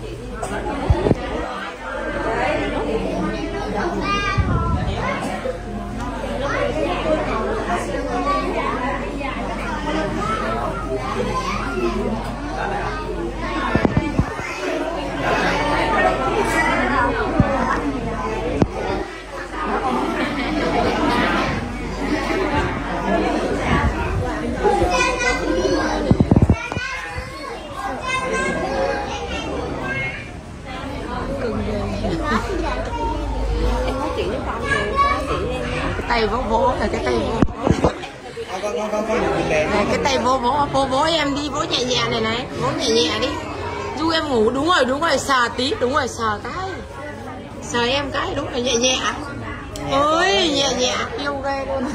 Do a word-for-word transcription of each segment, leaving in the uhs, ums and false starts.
Tay vỗ vỗ là cái tay vỗ vỗ. Này, cái tay vỗ vỗ vỗ vỗ em đi, vỗ nhẹ nhẹ này này, vỗ nhẹ nhẹ đi. Du em ngủ, đúng rồi đúng rồi, sờ tí, đúng rồi sờ cái, sờ em cái, đúng rồi nhẹ nhẹ. Ôi nhẹ nhẹ yêu ghê luôn.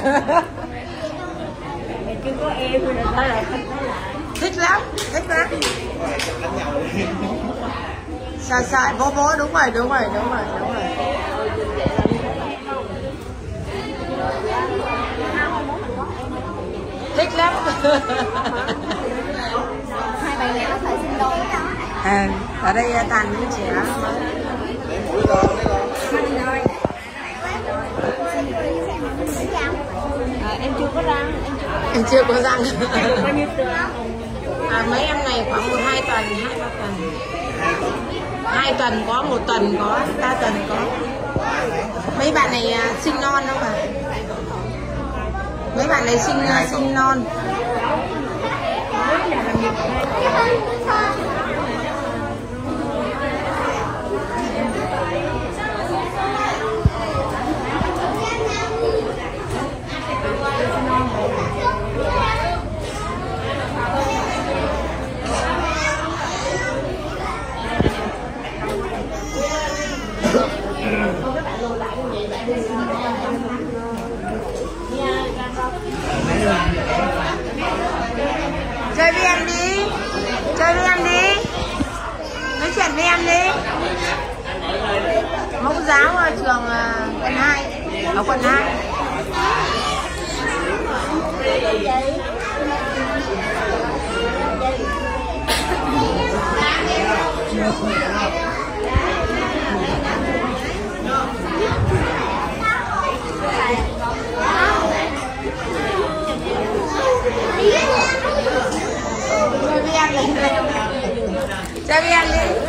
Chứ có em rồi đó là thích lắm, thích lắm. Sờ sờ vỗ vỗ, đúng rồi đúng rồi đúng rồi đúng rồi. Thích lắm. hai bạn này có thời sinh đôi đó. À, ở đây toàn những trẻ mới. À, em chưa có răng, Em chưa có răng. bao nhiêu tuần? À, mấy em này khoảng một hai tuần, hai ba tuần. Hai tuần có, một tuần có, ba tuần có. Mấy bạn này uh, sinh non không ạ? Mấy bạn này sinh uh, sinh non. Chơi với em đi, chơi với em đi, nói chuyện với em đi. Mẫu giáo ở trường uh, quận hai, ở quận hai. Chơi với em đi, chơi với em đi.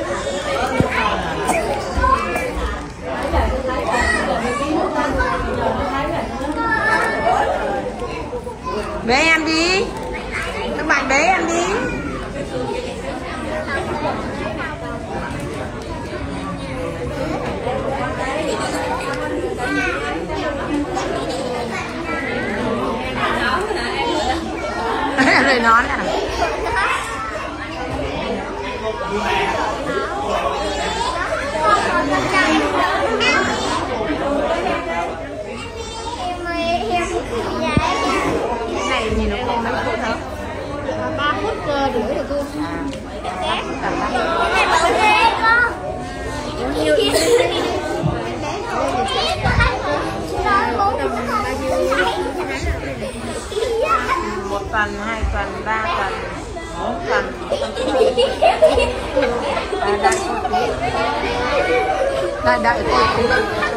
Bế em đi, các bạn bế em đi. Em lời nón à? Cái này nhìn nó còn mấy phút nữa? ba phút rưỡi rồi cô. Cái này bự thế con. Nhiều nhiều. một tuần, hai tuần, ba tuần, bốn tuần. À, đợi cô tí. Đợi đợi cô tí.